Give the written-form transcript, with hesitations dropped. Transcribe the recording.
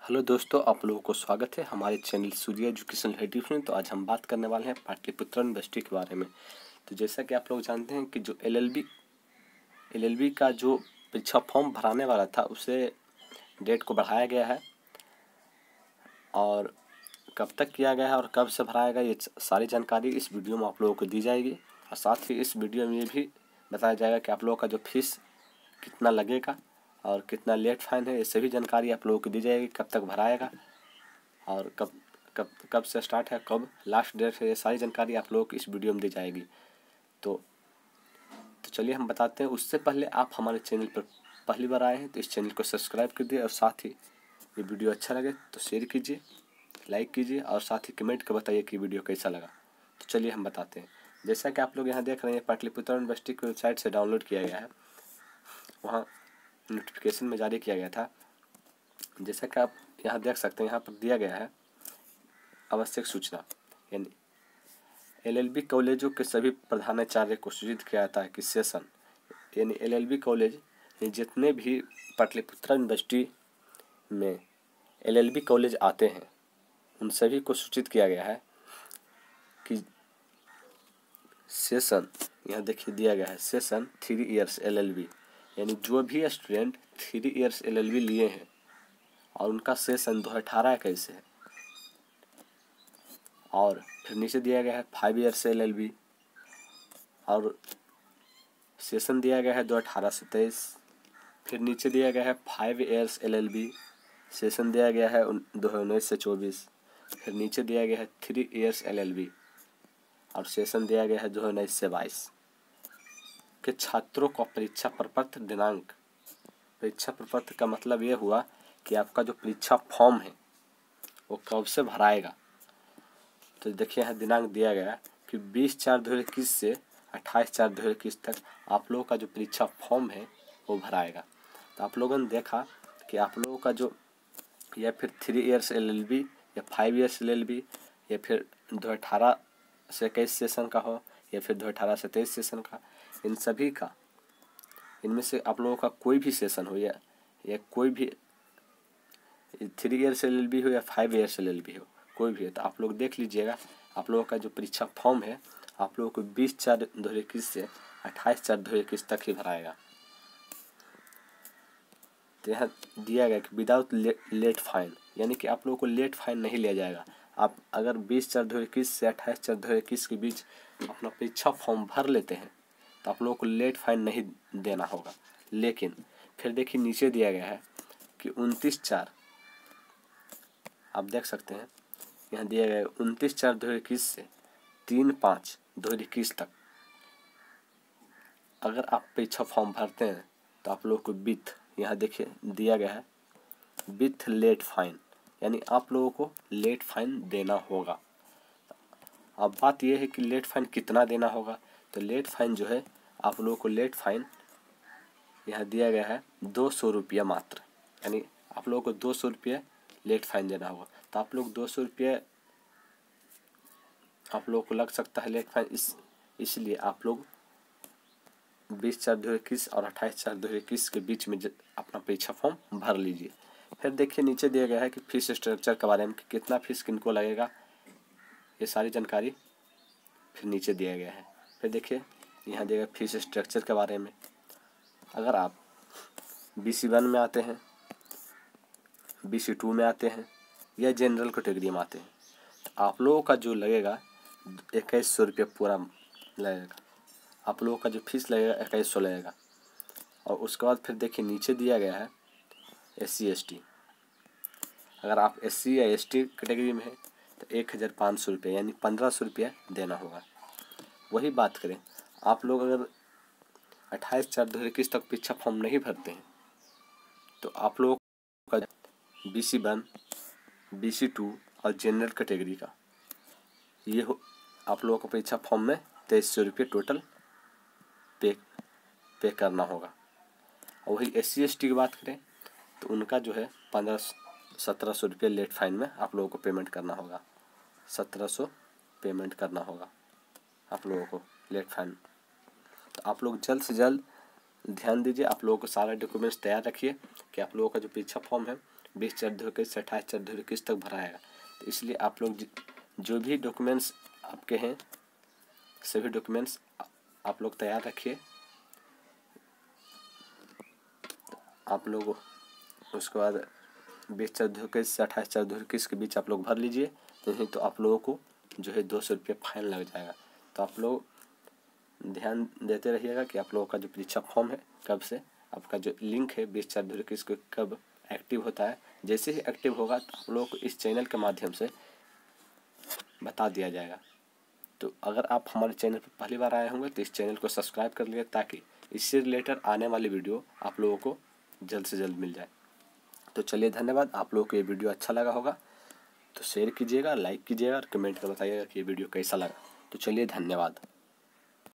Hello दोस्तों, आप लोगों को स्वागत है हमारे चैनल सूर्य एजुकेशन हेडिफ में। तो आज हम बात करने वाले हैं पाटलिपुत्र यूनिवर्सिटी के बारे में। तो जैसा कि आप लोग जानते हैं कि जो एलएलबी का जो परीक्षा फॉर्म भराने वाला था उसे डेट को बढ़ाया गया है और कब तक किया गया है और कब से भराएगा ये सारी जानकारी इस वीडियो में आप लोगों को दी जाएगी। और साथ ही इस वीडियो में ये भी बताया जाएगा कि आप लोगों का जो फीस कितना लगेगा और कितना लेट फाइन है, ये सभी जानकारी आप लोगों को दी जाएगी। कब तक भराएगा और कब से स्टार्ट है, कब लास्ट डेट है, ये सारी जानकारी आप लोगों को इस वीडियो में दी जाएगी। तो चलिए हम बताते हैं। उससे पहले आप हमारे चैनल पर पहली बार आए हैं तो इस चैनल को सब्सक्राइब कर दिए और साथ ही ये वीडियो अच्छा लगे तो शेयर कीजिए, लाइक कीजिए और साथ ही कमेंट कर बताइए कि वीडियो कैसा लगा। तो चलिए हम बताते हैं। जैसा कि आप लोग यहाँ देख रहे हैं, पाटलिपुत्र यूनिवर्सिटी की वेबसाइट से डाउनलोड किया गया है, वहाँ नोटिफिकेशन में जारी किया गया था। जैसा कि आप यहाँ देख सकते हैं, यहाँ पर दिया गया है आवश्यक सूचना, यानी एलएलबी कॉलेजों के सभी प्रधानाचार्य को सूचित किया जाता है कि सेशन यानी एलएलबी कॉलेज जितने भी पाटलिपुत्र यूनिवर्सिटी में एलएलबी कॉलेज आते हैं उन सभी को सूचित किया गया है कि सेशन, यहाँ देखिए दिया गया है सेशन 3 इयर्स एलएलबी, यानी जो भी स्टूडेंट 3 इयर्स एलएलबी लिए हैं और उनका सेशन 2018-21 से है। और फिर नीचे दिया गया है 5 इयर्स एलएलबी और सेशन दिया गया है 2018 से 23। फिर नीचे दिया गया है 5 इयर्स एलएलबी, सेशन दिया गया है 2019 से 24। फिर नीचे दिया गया है 3 इयर्स एलएलबी और सेशन दिया गया है 2019 से 22 के छात्रों को परीक्षा प्रपत्र दिनांक। परीक्षा प्रपत्र का मतलब ये हुआ कि आपका जो परीक्षा फॉर्म है वो कब से भराएगा। तो देखिए यहाँ दिनांक दिया गया कि 20/4/2021 से 28/4/2021 तक आप लोगों का जो परीक्षा फॉर्म है वो भराएगा। तो आप लोगों ने देखा कि आप लोगों का जो या फिर 3 इयर्स एलएलबी या 5 इयर्स एलएलबी या फिर 2018 से 21 सेशन का हो या फिर 2018 से 23 सेशन का, इन सभी का इनमें से आप लोगों का कोई भी सेशन हो या कोई भी 3 इयर्स एलएलबी हो या 5 इयर्स एलएलबी हो, कोई भी है, तो आप लोग देख लीजिएगा आप लोगों का जो परीक्षा फॉर्म है आप लोगों को 20/4/2021 से 28/4/2021 तक ही भराएगा। तो यहाँ दिया गया कि विदाउट लेट फाइन, यानी कि आप लोगों को लेट फाइन नहीं लिया जाएगा। आप अगर 20/4/2021 से 28/4/2021 के बीच अपना परीक्षा फॉर्म भर लेते हैं तो आप लोगों को लेट फाइन नहीं देना होगा। लेकिन फिर देखिए नीचे दिया गया है कि 29/4, आप देख सकते हैं यहाँ दिया गया है 29/4/2021 से 3/5/2021 तक अगर आप परीक्षा फॉर्म भरते हैं तो आप लोगों को विथ, यहाँ देखिए दिया गया है विथ लेट फाइन, यानी आप लोगों को लेट फाइन देना होगा। अब बात यह है कि लेट फाइन कितना देना होगा। तो लेट फाइन जो है आप लोगों को लेट फाइन यहाँ दिया गया है 200 रुपया मात्र, यानी आप लोगों को 200 रुपये लेट फाइन देना होगा। तो आप लोग 200 रुपये आप लोगों को लग सकता है लेट फाइन, इसलिए आप लोग 20/4/2021 और 28/4/2021 के बीच में अपना परीक्षा फॉर्म भर लीजिए। फिर देखिए नीचे दिया गया है कि फीस स्ट्रक्चर के बारे में, कि कितना फीस किनको लगेगा, ये सारी जानकारी फिर नीचे दिया गया है। फिर देखिए यहाँ दिया गया फीस स्ट्रक्चर के बारे में। अगर आप BC1 में आते हैं, BC2 में आते हैं या जनरल कैटेगरी में आते हैं तो आप लोगों का जो लगेगा 2100 रुपये पूरा लगेगा। आप लोगों का जो फीस लगेगा 2100 लगेगा। और उसके बाद फिर देखिए नीचे दिया गया है SC ST। अगर आप SC या ST कैटेगरी में है तो 1500 रुपये यानी 1500 रुपये देना होगा। वही बात करें, आप लोग अगर 28/4/2021 तक परीक्षा फॉर्म नहीं भरते हैं तो आप लोगों का BC1, BC2 और जनरल कैटेगरी का ये हो, आप लोगों को परीक्षा फॉर्म में 2300 रुपये टोटल पे करना होगा। और वही SC ST की बात करें तो उनका जो है 1700 रुपये लेट फाइन में आप लोगों को पेमेंट करना होगा। 1700 पेमेंट करना होगा आप लोगों को लेट फाइन। तो आप लोग जल्द से जल्द ध्यान दीजिए, आप लोगों को सारा डॉक्यूमेंट्स तैयार रखिए कि आप लोगों का जो परीक्षा फॉर्म है 20/4/2021 से 28/4/2021 तक भरा आएगा। तो इसलिए आप लोग जो भी डॉक्यूमेंट्स आपके हैं सभी डॉक्यूमेंट्स आप लोग तैयार रखिए। आप लोग उसके बाद 20/4/2021 से 28/4/2021 के बीच आप लोग भर लीजिए, नहीं तो आप लोगों को जो है 200 रुपये फाइन लग जाएगा। तो आप लोग ध्यान देते रहिएगा कि आप लोगों का जो परीक्षा फॉर्म है कब से आपका जो लिंक है 20/4/2021 को कब एक्टिव होता है। जैसे ही एक्टिव होगा तो आप लोगों को इस चैनल के माध्यम से बता दिया जाएगा। तो अगर आप हमारे चैनल पर पहली बार आए होंगे तो इस चैनल को सब्सक्राइब कर लिए ताकि इससे रिलेटेड आने वाली वीडियो आप लोगों को जल्द से जल्द मिल जाए। तो चलिए धन्यवाद। आप लोगों को ये वीडियो अच्छा लगा होगा तो शेयर कीजिएगा, लाइक कीजिएगा और कमेंट कर बताइएगा कि ये वीडियो कैसा लगा। तो चलिए धन्यवाद।